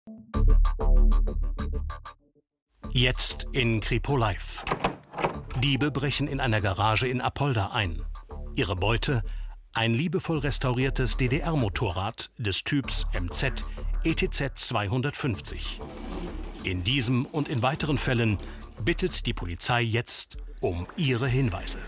Jetzt in Kripo Live. Diebe brechen in einer Garage in Apolda ein. Ihre Beute: ein liebevoll restauriertes DDR-Motorrad des Typs MZ ETZ 250. In diesem und in weiteren Fällen bittet die Polizei jetzt um ihre Hinweise.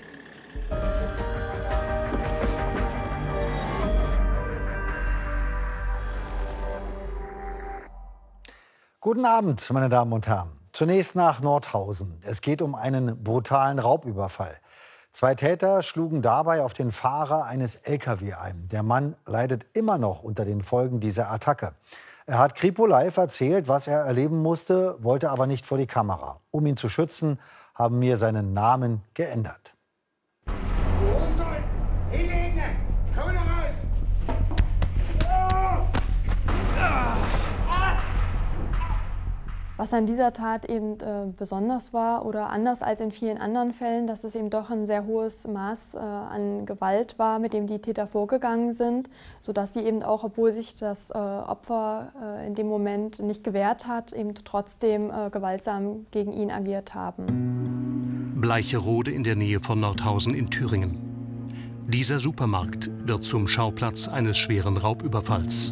Guten Abend, meine Damen und Herren. Zunächst nach Nordhausen. Es geht um einen brutalen Raubüberfall. 2 Täter schlugen dabei auf den Fahrer eines LKW ein. Der Mann leidet immer noch unter den Folgen dieser Attacke. Er hat Kripo Live erzählt, was er erleben musste, wollte aber nicht vor die Kamera. Um ihn zu schützen, haben wir seinen Namen geändert. Was an dieser Tat eben besonders war oder anders als in vielen anderen Fällen, dass es eben doch ein sehr hohes Maß an Gewalt war, mit dem die Täter vorgegangen sind, sodass sie eben auch, obwohl sich das Opfer in dem Moment nicht gewehrt hat, eben trotzdem gewaltsam gegen ihn agiert haben. Bleicherode in der Nähe von Nordhausen in Thüringen. Dieser Supermarkt wird zum Schauplatz eines schweren Raubüberfalls.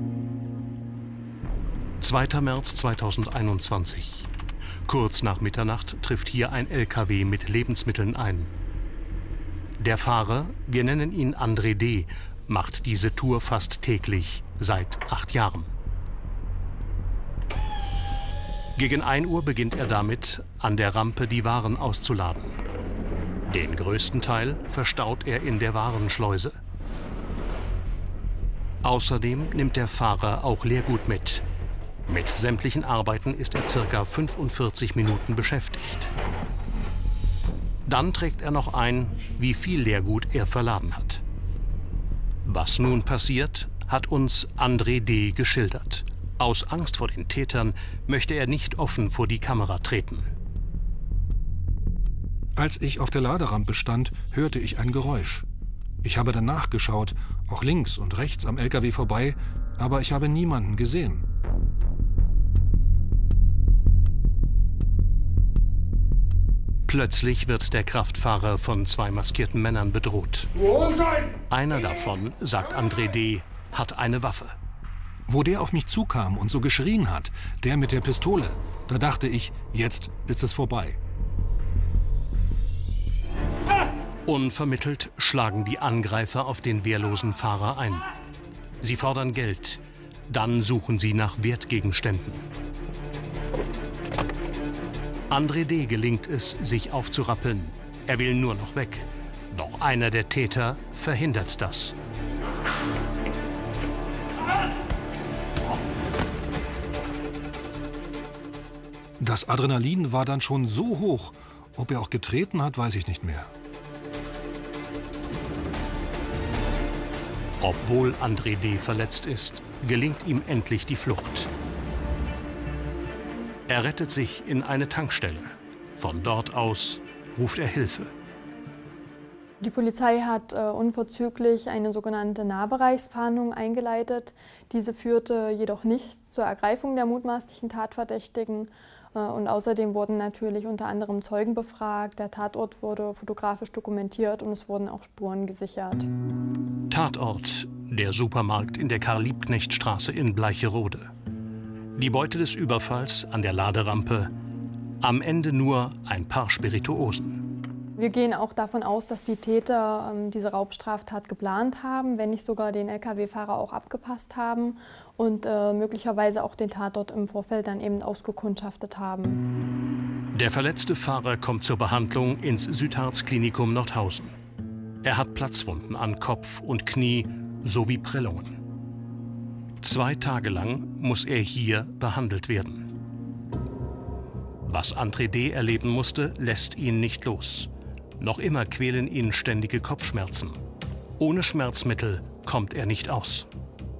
2. März 2021. Kurz nach Mitternacht trifft hier ein LKW mit Lebensmitteln ein. Der Fahrer, wir nennen ihn André D., macht diese Tour fast täglich seit 8 Jahren. Gegen 1 Uhr beginnt er damit, an der Rampe die Waren auszuladen. Den größten Teil verstaut er in der Warenschleuse. Außerdem nimmt der Fahrer auch Leergut mit. Mit sämtlichen Arbeiten ist er ca. 45 Minuten beschäftigt. Dann trägt er noch ein, wie viel Leergut er verladen hat. Was nun passiert, hat uns André D. geschildert. Aus Angst vor den Tätern möchte er nicht offen vor die Kamera treten. Als ich auf der Laderampe stand, hörte ich ein Geräusch. Ich habe dann nachgeschaut, auch links und rechts am LKW vorbei, aber ich habe niemanden gesehen. Plötzlich wird der Kraftfahrer von 2 maskierten Männern bedroht. Einer davon, sagt André D., hat eine Waffe. Wo der auf mich zukam und so geschrien hat, der mit der Pistole, da dachte ich, jetzt ist es vorbei. Unvermittelt schlagen die Angreifer auf den wehrlosen Fahrer ein. Sie fordern Geld, dann suchen sie nach Wertgegenständen. André D. gelingt es, sich aufzurappeln. Er will nur noch weg. Doch einer der Täter verhindert das. Das Adrenalin war dann schon so hoch. Ob er auch getreten hat, weiß ich nicht mehr. Obwohl André D. verletzt ist, gelingt ihm endlich die Flucht. Er rettet sich in eine Tankstelle. Von dort aus ruft er Hilfe. Die Polizei hat unverzüglich eine sogenannte Nahbereichsfahndung eingeleitet. Diese führte jedoch nicht zur Ergreifung der mutmaßlichen Tatverdächtigen. Und außerdem wurden natürlich unter anderem Zeugen befragt. Der Tatort wurde fotografisch dokumentiert und es wurden auch Spuren gesichert. Tatort: der Supermarkt in der Karl-Liebknecht-Straße in Bleicherode. Die Beute des Überfalls an der Laderampe: am Ende nur ein paar Spirituosen. Wir gehen auch davon aus, dass die Täter diese Raubstraftat geplant haben, wenn nicht sogar den Lkw-Fahrer auch abgepasst haben und möglicherweise auch den Tatort im Vorfeld dann eben ausgekundschaftet haben. Der verletzte Fahrer kommt zur Behandlung ins Südharz-Klinikum Nordhausen. Er hat Platzwunden an Kopf und Knie sowie Prellungen. 2 Tage lang muss er hier behandelt werden. Was André D. erleben musste, lässt ihn nicht los. Noch immer quälen ihn ständige Kopfschmerzen. Ohne Schmerzmittel kommt er nicht aus.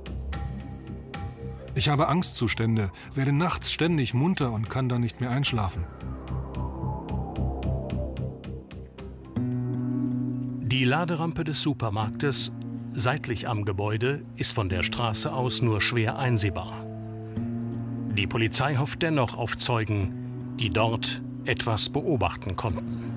Ich habe Angstzustände, werde nachts ständig munter und kann dann nicht mehr einschlafen. Die Laderampe des Supermarktes, seitlich am Gebäude, ist von der Straße aus nur schwer einsehbar. Die Polizei hofft dennoch auf Zeugen, die dort etwas beobachten konnten.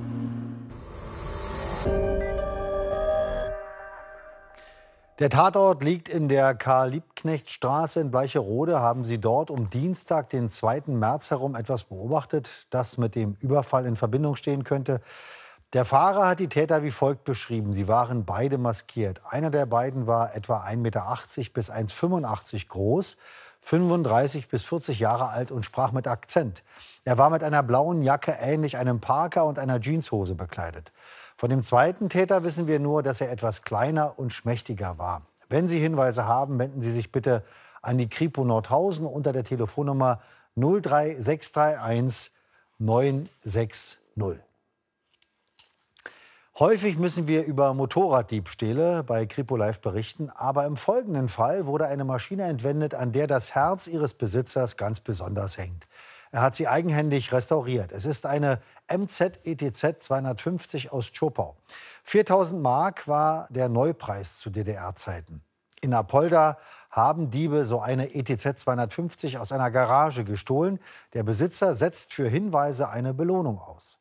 Der Tatort liegt in der Karl-Liebknecht-Straße in Bleicherode. Haben Sie dort um Dienstag, den 2. März herum etwas beobachtet, das mit dem Überfall in Verbindung stehen könnte? Der Fahrer hat die Täter wie folgt beschrieben. Sie waren beide maskiert. Einer der beiden war etwa 1,80 Meter bis 1,85 Meter groß, 35 bis 40 Jahre alt und sprach mit Akzent. Er war mit einer blauen Jacke ähnlich einem Parker und einer Jeanshose bekleidet. Von dem zweiten Täter wissen wir nur, dass er etwas kleiner und schmächtiger war. Wenn Sie Hinweise haben, wenden Sie sich bitte an die Kripo Nordhausen unter der Telefonnummer 03631 960. Häufig müssen wir über Motorraddiebstähle bei Kripo Live berichten, aber im folgenden Fall wurde eine Maschine entwendet, an der das Herz ihres Besitzers ganz besonders hängt. Er hat sie eigenhändig restauriert. Es ist eine MZ ETZ 250 aus Zschopau. 4.000 Mark war der Neupreis zu DDR-Zeiten. In Apolda haben Diebe so eine ETZ 250 aus einer Garage gestohlen. Der Besitzer setzt für Hinweise eine Belohnung aus.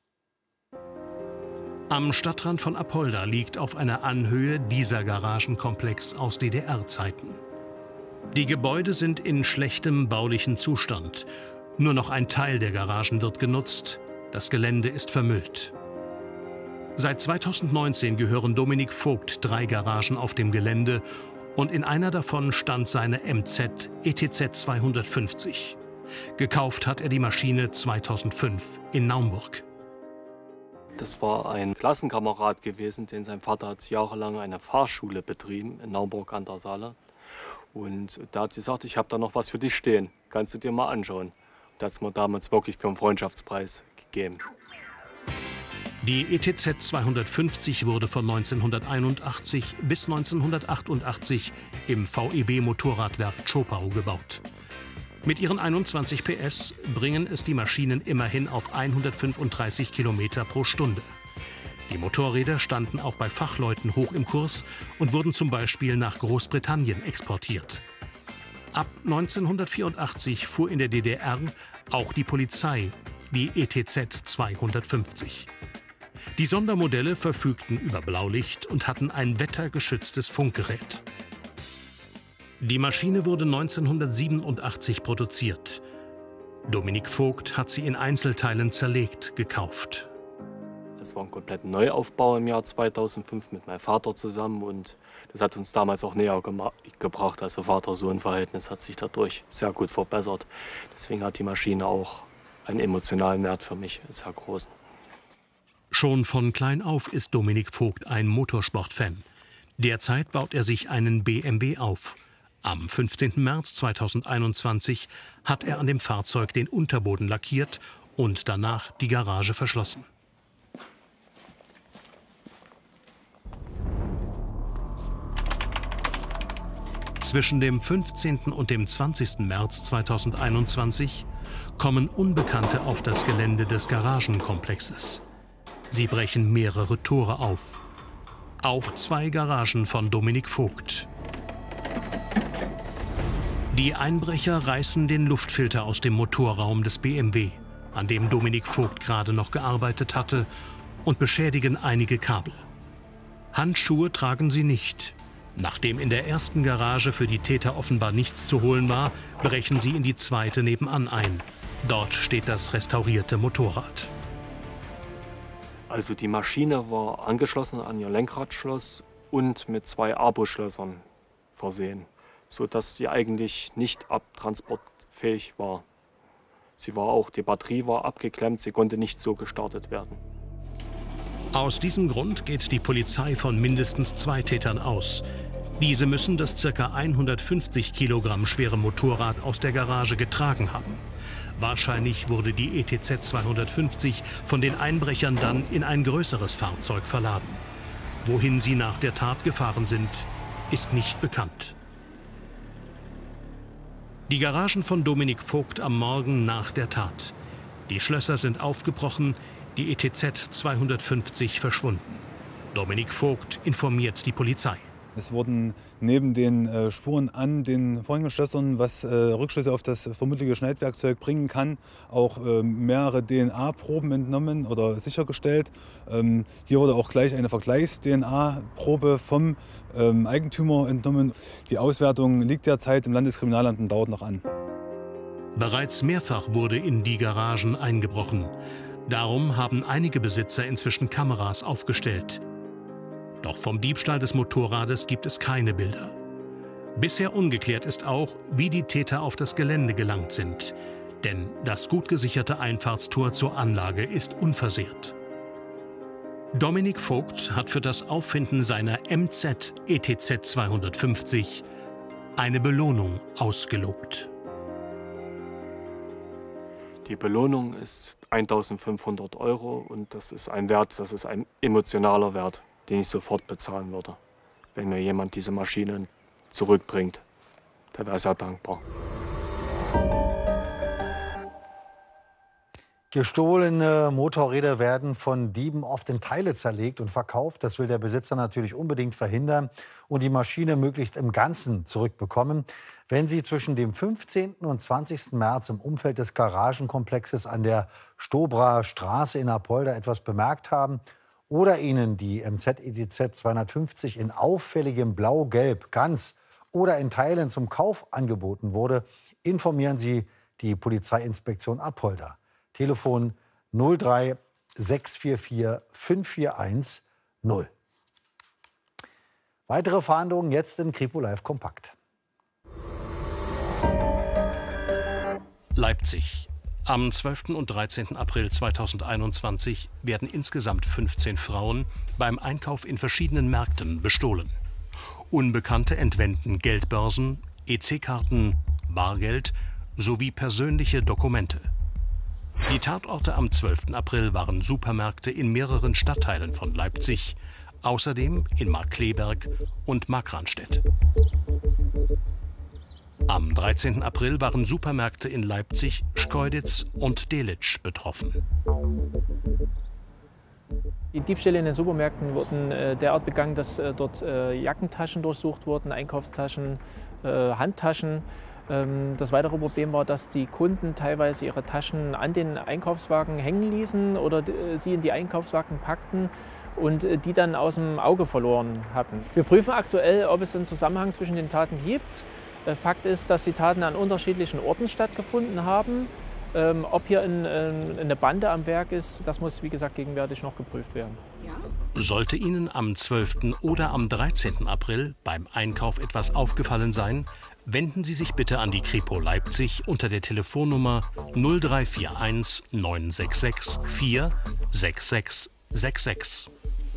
Am Stadtrand von Apolda liegt auf einer Anhöhe dieser Garagenkomplex aus DDR-Zeiten. Die Gebäude sind in schlechtem baulichen Zustand. Nur noch ein Teil der Garagen wird genutzt. Das Gelände ist vermüllt. Seit 2019 gehören Dominik Vogt 3 Garagen auf dem Gelände und in einer davon stand seine MZ ETZ 250. Gekauft hat er die Maschine 2005 in Naumburg. Das war ein Klassenkamerad gewesen, denn sein Vater hat jahrelang eine Fahrschule betrieben in Naumburg an der Saale. Und der hat gesagt, ich habe da noch was für dich stehen, kannst du dir mal anschauen. Der hat es mir damals wirklich für einen Freundschaftspreis gegeben. Die ETZ 250 wurde von 1981 bis 1988 im VEB Motorradwerk Zschopau gebaut. Mit ihren 21 PS bringen es die Maschinen immerhin auf 135 Kilometer pro Stunde. Die Motorräder standen auch bei Fachleuten hoch im Kurs und wurden zum Beispiel nach Großbritannien exportiert. Ab 1984 fuhr in der DDR auch die Polizei die ETZ 250. Die Sondermodelle verfügten über Blaulicht und hatten ein wettergeschütztes Funkgerät. Die Maschine wurde 1987 produziert. Dominik Vogt hat sie in Einzelteilen zerlegt gekauft. Das war ein kompletter Neuaufbau im Jahr 2005 mit meinem Vater zusammen und das hat uns damals auch näher gebracht. Also Vater-Sohn-Verhältnis hat sich dadurch sehr gut verbessert. Deswegen hat die Maschine auch einen emotionalen Wert für mich, sehr groß. Schon von klein auf ist Dominik Vogt ein Motorsport-Fan. Derzeit baut er sich einen BMW auf. Am 15. März 2021 hat er an dem Fahrzeug den Unterboden lackiert und danach die Garage verschlossen. Zwischen dem 15. und dem 20. März 2021 kommen Unbekannte auf das Gelände des Garagenkomplexes. Sie brechen mehrere Tore auf. Auch 2 Garagen von Dominik Vogt. Die Einbrecher reißen den Luftfilter aus dem Motorraum des BMW, an dem Dominik Vogt gerade noch gearbeitet hatte, und beschädigen einige Kabel. Handschuhe tragen sie nicht. Nachdem in der ersten Garage für die Täter offenbar nichts zu holen war, brechen sie in die zweite nebenan ein. Dort steht das restaurierte Motorrad. Also die Maschine war angeschlossen an ihr Lenkradschloss und mit 2 Abo-Schlössern versehen, sodass sie eigentlich nicht abtransportfähig war. Die Batterie war abgeklemmt, sie konnte nicht so gestartet werden. Aus diesem Grund geht die Polizei von mindestens 2 Tätern aus. Diese müssen das ca. 150 Kilogramm schwere Motorrad aus der Garage getragen haben. Wahrscheinlich wurde die ETZ 250 von den Einbrechern dann in ein größeres Fahrzeug verladen. Wohin sie nach der Tat gefahren sind, ist nicht bekannt. Die Garagen von Dominik Vogt am Morgen nach der Tat. Die Schlösser sind aufgebrochen, die ETZ 250 verschwunden. Dominik Vogt informiert die Polizei. Es wurden neben den Spuren an den Vorhängeschlössern, was Rückschlüsse auf das vermutliche Schneidwerkzeug bringen kann, auch mehrere DNA-Proben entnommen oder sichergestellt. Hier wurde auch gleich eine Vergleichs-DNA-Probe vom Eigentümer entnommen. Die Auswertung liegt derzeit im Landeskriminalamt und dauert noch an. Bereits mehrfach wurde in die Garagen eingebrochen. Darum haben einige Besitzer inzwischen Kameras aufgestellt. Doch vom Diebstahl des Motorrades gibt es keine Bilder. Bisher ungeklärt ist auch, wie die Täter auf das Gelände gelangt sind. Denn das gut gesicherte Einfahrtstor zur Anlage ist unversehrt. Dominik Vogt hat für das Auffinden seiner MZ ETZ 250 eine Belohnung ausgelobt. Die Belohnung ist 1.500 € und das ist ein Wert, das ist ein emotionaler Wert, den ich sofort bezahlen würde, wenn mir jemand diese Maschine zurückbringt. Da wäre ich sehr dankbar. Gestohlene Motorräder werden von Dieben oft in Teile zerlegt und verkauft. Das will der Besitzer natürlich unbedingt verhindern und die Maschine möglichst im Ganzen zurückbekommen. Wenn Sie zwischen dem 15. und 20. März im Umfeld des Garagenkomplexes an der Stobrer Straße in Apolda etwas bemerkt haben oder Ihnen die MZ ETZ 250 in auffälligem Blau-Gelb ganz oder in Teilen zum Kauf angeboten wurde, informieren Sie die Polizeiinspektion Apolda. Telefon 03 644 541 0. Weitere Fahndungen jetzt in Kripo Live Kompakt. Leipzig. Am 12. und 13. April 2021 werden insgesamt 15 Frauen beim Einkauf in verschiedenen Märkten bestohlen. Unbekannte entwenden Geldbörsen, EC-Karten, Bargeld sowie persönliche Dokumente. Die Tatorte am 12. April waren Supermärkte in mehreren Stadtteilen von Leipzig, außerdem in Markkleeberg und Markranstädt. Am 13. April waren Supermärkte in Leipzig, Schkeuditz und Delitzsch betroffen. Die Diebstähle in den Supermärkten wurden derart begangen, dass dort Jackentaschen durchsucht wurden, Einkaufstaschen, Handtaschen. Das weitere Problem war, dass die Kunden teilweise ihre Taschen an den Einkaufswagen hängen ließen oder sie in die Einkaufswagen packten und die dann aus dem Auge verloren hatten. Wir prüfen aktuell, ob es einen Zusammenhang zwischen den Taten gibt. Fakt ist, dass die Taten an unterschiedlichen Orten stattgefunden haben. Ob hier eine Bande am Werk ist, das muss, wie gesagt, gegenwärtig noch geprüft werden. Sollte Ihnen am 12. oder am 13. April beim Einkauf etwas aufgefallen sein, wenden Sie sich bitte an die Kripo Leipzig unter der Telefonnummer 0341 966 46666.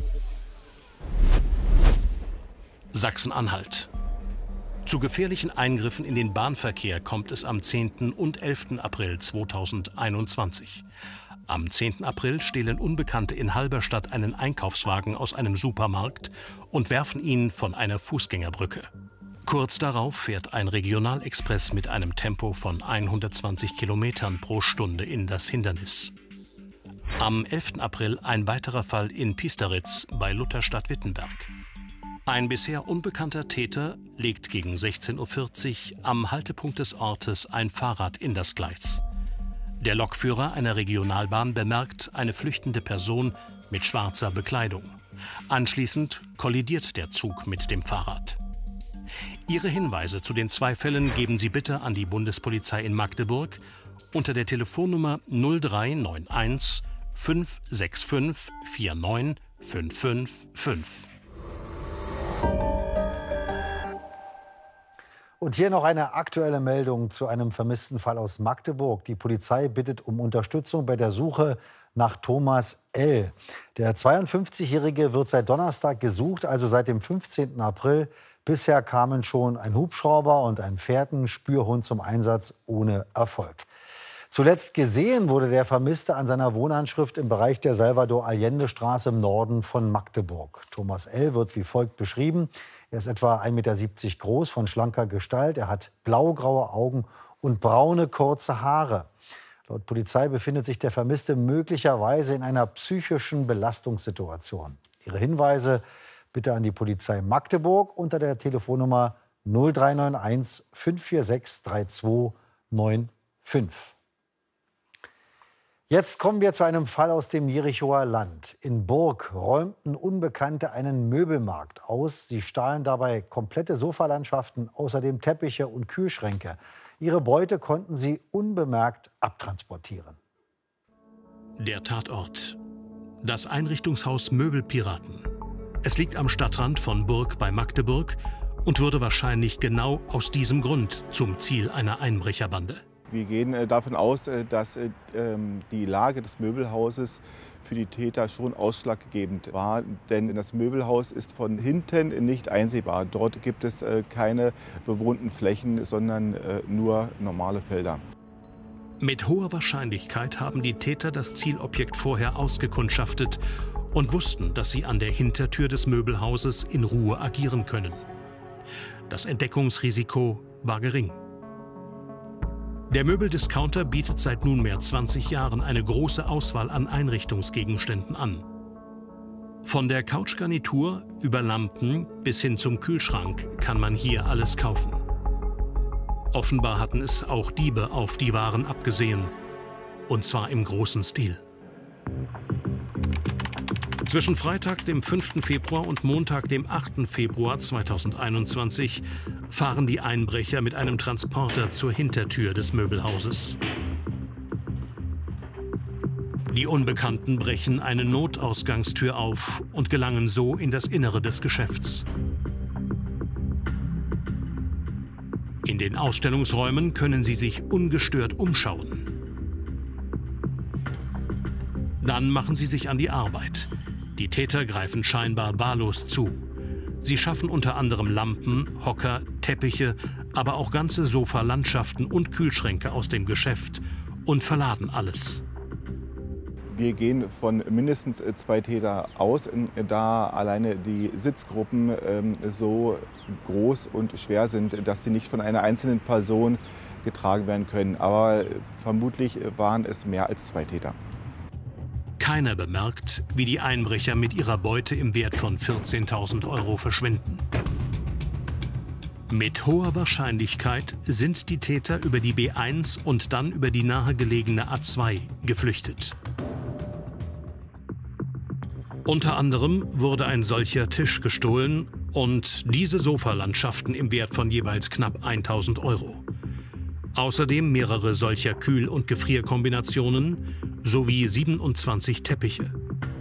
Sachsen-Anhalt. Zu gefährlichen Eingriffen in den Bahnverkehr kommt es am 10. und 11. April 2021. Am 10. April stehlen Unbekannte in Halberstadt einen Einkaufswagen aus einem Supermarkt und werfen ihn von einer Fußgängerbrücke. Kurz darauf fährt ein Regionalexpress mit einem Tempo von 120 Kilometern pro Stunde in das Hindernis. Am 11. April ein weiterer Fall in Piesteritz bei Lutherstadt-Wittenberg. Ein bisher unbekannter Täter legt gegen 16:40 Uhr am Haltepunkt des Ortes ein Fahrrad in das Gleis. Der Lokführer einer Regionalbahn bemerkt eine flüchtende Person mit schwarzer Bekleidung. Anschließend kollidiert der Zug mit dem Fahrrad. Ihre Hinweise zu den zwei Fällen geben Sie bitte an die Bundespolizei in Magdeburg unter der Telefonnummer 0391 565 49 555. Und hier noch eine aktuelle Meldung zu einem vermissten Fall aus Magdeburg. Die Polizei bittet um Unterstützung bei der Suche nach Thomas L. Der 52-Jährige wird seit Donnerstag gesucht, also seit dem 15. April. Bisher kamen schon ein Hubschrauber und ein Fährtenspürhund zum Einsatz, ohne Erfolg. Zuletzt gesehen wurde der Vermisste an seiner Wohnanschrift im Bereich der Salvador-Allende-Straße im Norden von Magdeburg. Thomas L. wird wie folgt beschrieben. Er ist etwa 1,70 Meter groß, von schlanker Gestalt. Er hat blaugraue Augen und braune, kurze Haare. Laut Polizei befindet sich der Vermisste möglicherweise in einer psychischen Belastungssituation. Ihre Hinweise bitte an die Polizei Magdeburg unter der Telefonnummer 0391 546 3295. Jetzt kommen wir zu einem Fall aus dem Jerichoer Land. In Burg räumten Unbekannte einen Möbelmarkt aus. Sie stahlen dabei komplette Sofalandschaften, außerdem Teppiche und Kühlschränke. Ihre Beute konnten sie unbemerkt abtransportieren. Der Tatort: das Einrichtungshaus Möbelpiraten. Es liegt am Stadtrand von Burg bei Magdeburg und wurde wahrscheinlich genau aus diesem Grund zum Ziel einer Einbrecherbande. Wir gehen davon aus, dass die Lage des Möbelhauses für die Täter schon ausschlaggebend war. Denn das Möbelhaus ist von hinten nicht einsehbar. Dort gibt es keine bewohnten Flächen, sondern nur normale Felder. Mit hoher Wahrscheinlichkeit haben die Täter das Zielobjekt vorher ausgekundschaftet und wussten, dass sie an der Hintertür des Möbelhauses in Ruhe agieren können. Das Entdeckungsrisiko war gering. Der Möbeldiscounter bietet seit nunmehr 20 Jahren eine große Auswahl an Einrichtungsgegenständen an. Von der Couchgarnitur über Lampen bis hin zum Kühlschrank kann man hier alles kaufen. Offenbar hatten es auch Diebe auf die Waren abgesehen. Und zwar im großen Stil. Zwischen Freitag, dem 5. Februar und Montag, dem 8. Februar 2021 fahren die Einbrecher mit einem Transporter zur Hintertür des Möbelhauses. Die Unbekannten brechen eine Notausgangstür auf und gelangen so in das Innere des Geschäfts. In den Ausstellungsräumen können sie sich ungestört umschauen. Dann machen sie sich an die Arbeit. Die Täter greifen scheinbar wahllos zu. Sie schaffen unter anderem Lampen, Hocker, Teppiche, aber auch ganze Sofalandschaften und Kühlschränke aus dem Geschäft und verladen alles. Wir gehen von mindestens 2 Täter aus, da alleine die Sitzgruppen so groß und schwer sind, dass sie nicht von einer einzelnen Person getragen werden können. Aber vermutlich waren es mehr als 2 Täter. Keiner bemerkt, wie die Einbrecher mit ihrer Beute im Wert von 14.000 € verschwinden. Mit hoher Wahrscheinlichkeit sind die Täter über die B1 und dann über die nahegelegene A2 geflüchtet. Unter anderem wurde ein solcher Tisch gestohlen und diese Sofalandschaften im Wert von jeweils knapp 1.000 €. Außerdem mehrere solcher Kühl- und Gefrierkombinationen sowie 27 Teppiche.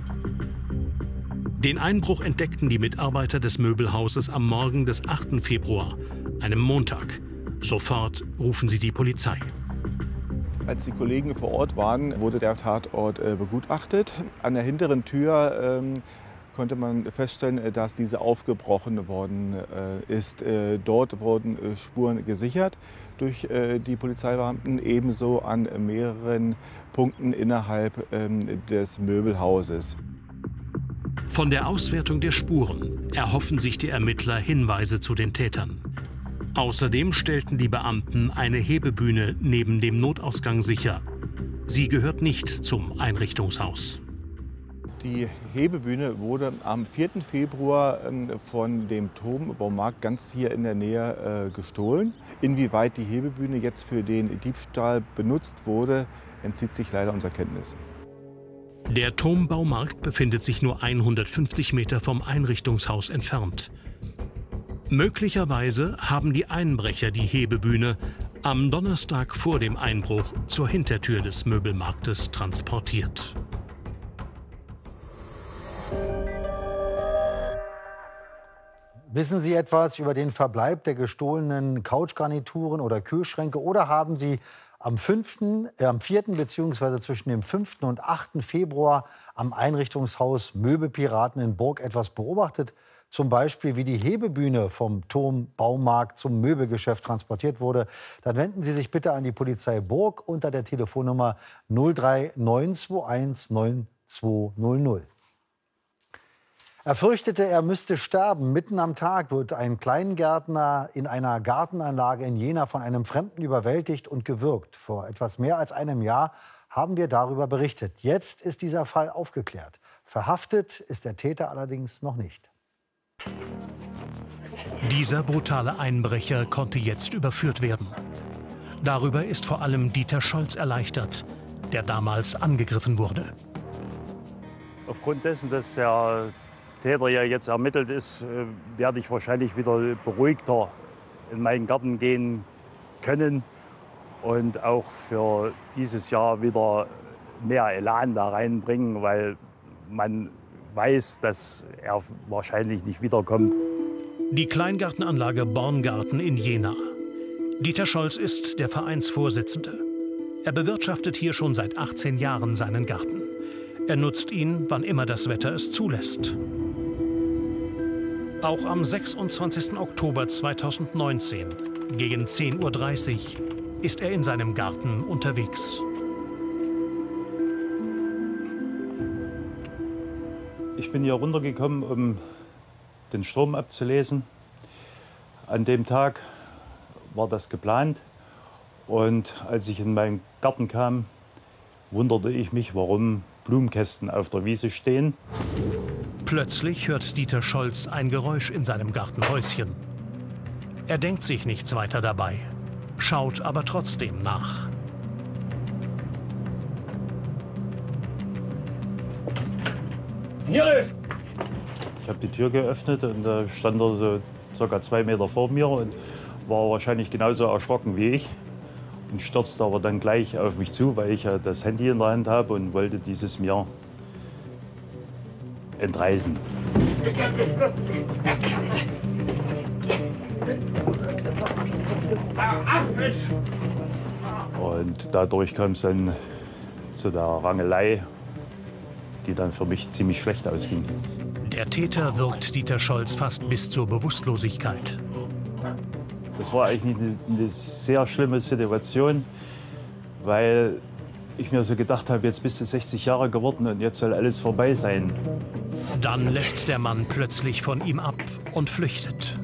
Den Einbruch entdeckten die Mitarbeiter des Möbelhauses am Morgen des 8. Februar, einem Montag. Sofort rufen sie die Polizei. Als die Kollegen vor Ort waren, wurde der Tatort begutachtet. An der hinteren Tür konnte man feststellen, dass diese aufgebrochen worden ist. Dort wurden Spuren gesichert durch die Polizeibeamten, ebenso an mehreren Punkten innerhalb des Möbelhauses. Von der Auswertung der Spuren erhoffen sich die Ermittler Hinweise zu den Tätern. Außerdem stellten die Beamten eine Hebebühne neben dem Notausgang sicher. Sie gehört nicht zum Einrichtungshaus. Die Hebebühne wurde am 4. Februar von dem Turmbaumarkt ganz hier in der Nähe gestohlen. Inwieweit die Hebebühne jetzt für den Diebstahl benutzt wurde, entzieht sich leider unserer Kenntnis. Der Turmbaumarkt befindet sich nur 150 Meter vom Einrichtungshaus entfernt. Möglicherweise haben die Einbrecher die Hebebühne am Donnerstag vor dem Einbruch zur Hintertür des Möbelmarktes transportiert. Wissen Sie etwas über den Verbleib der gestohlenen Couchgarnituren oder Kühlschränke oder haben Sie am 4. bzw. zwischen dem 5. und 8. Februar am Einrichtungshaus Möbelpiraten in Burg etwas beobachtet? Zum Beispiel, wie die Hebebühne vom Turmbaumarkt zum Möbelgeschäft transportiert wurde? Dann wenden Sie sich bitte an die Polizei Burg unter der Telefonnummer 03 921 9200. Er fürchtete, er müsste sterben. Mitten am Tag wird ein Kleingärtner in einer Gartenanlage in Jena von einem Fremden überwältigt und gewürgt. Vor etwas mehr als einem Jahr haben wir darüber berichtet. Jetzt ist dieser Fall aufgeklärt. Verhaftet ist der Täter allerdings noch nicht. Dieser brutale Einbrecher konnte jetzt überführt werden. Darüber ist vor allem Dieter Scholz erleichtert, der damals angegriffen wurde. Aufgrund dessen, dass der Täter ja jetzt ermittelt ist, werde ich wahrscheinlich wieder beruhigter in meinen Garten gehen können und auch für dieses Jahr wieder mehr Elan da reinbringen, weil man weiß, dass er wahrscheinlich nicht wiederkommt. Die Kleingartenanlage Borngarten in Jena. Dieter Scholz ist der Vereinsvorsitzende. Er bewirtschaftet hier schon seit 18 Jahren seinen Garten. Er nutzt ihn, wann immer das Wetter es zulässt. Auch am 26. Oktober 2019 gegen 10:30 Uhr ist er in seinem Garten unterwegs. Ich bin hier runtergekommen, um den Strom abzulesen. An dem Tag war das geplant. Und als ich in meinen Garten kam, wunderte ich mich, warum Blumenkästen auf der Wiese stehen. Plötzlich hört Dieter Scholz ein Geräusch in seinem Gartenhäuschen. Er denkt sich nichts weiter dabei, schaut aber trotzdem nach. Ich habe die Tür geöffnet und da stand er so ca. 2 Meter vor mir und war wahrscheinlich genauso erschrocken wie ich. Und stürzte aber dann gleich auf mich zu, weil ich ja das Handy in der Hand habe und wollte dieses mir entreißen. Und dadurch kam es dann zu der Rangelei, die dann für mich ziemlich schlecht ausging. Der Täter wirkt Dieter Scholz fast bis zur Bewusstlosigkeit. Das war eigentlich eine sehr schlimme Situation, weil ich mir so gedacht habe, jetzt bist du 60 Jahre geworden und jetzt soll alles vorbei sein. Dann lässt der Mann plötzlich von ihm ab und flüchtet.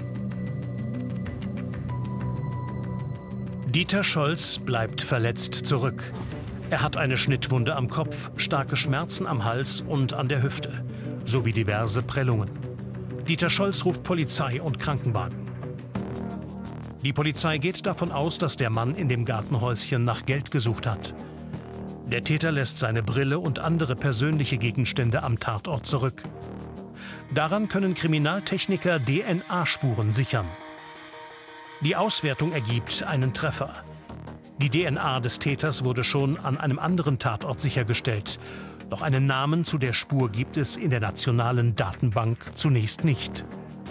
Dieter Scholz bleibt verletzt zurück. Er hat eine Schnittwunde am Kopf, starke Schmerzen am Hals und an der Hüfte, sowie diverse Prellungen. Dieter Scholz ruft Polizei und Krankenwagen. Die Polizei geht davon aus, dass der Mann in dem Gartenhäuschen nach Geld gesucht hat. Der Täter lässt seine Brille und andere persönliche Gegenstände am Tatort zurück. Daran können Kriminaltechniker DNA-Spuren sichern. Die Auswertung ergibt einen Treffer. Die DNA des Täters wurde schon an einem anderen Tatort sichergestellt. Doch einen Namen zu der Spur gibt es in der nationalen Datenbank zunächst nicht.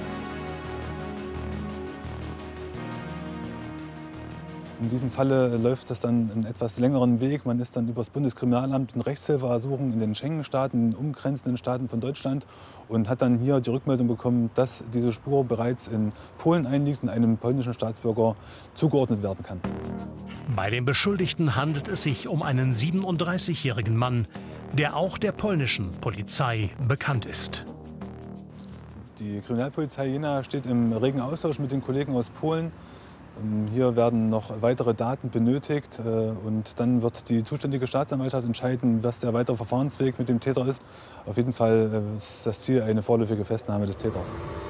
In diesem Falle läuft das dann einen etwas längeren Weg. Man ist dann über das Bundeskriminalamt in Rechtshilfeersuchen in den Schengen-Staaten, in den umgrenzenden Staaten von Deutschland und hat dann hier die Rückmeldung bekommen, dass diese Spur bereits in Polen einliegt und einem polnischen Staatsbürger zugeordnet werden kann. Bei dem Beschuldigten handelt es sich um einen 37-jährigen Mann, der auch der polnischen Polizei bekannt ist. Die Kriminalpolizei Jena steht im regen Austausch mit den Kollegen aus Polen. Hier werden noch weitere Daten benötigt und dann wird die zuständige Staatsanwaltschaft entscheiden, was der weitere Verfahrensweg mit dem Täter ist. Auf jeden Fall ist das Ziel eine vorläufige Festnahme des Täters.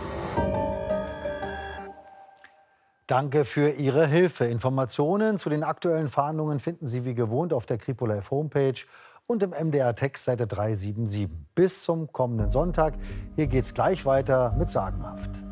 Danke für Ihre Hilfe. Informationen zu den aktuellen Fahndungen finden Sie wie gewohnt auf der Kripo Live Homepage und im MDR Text Seite 377. Bis zum kommenden Sonntag. Hier geht's gleich weiter mit Sagenhaft.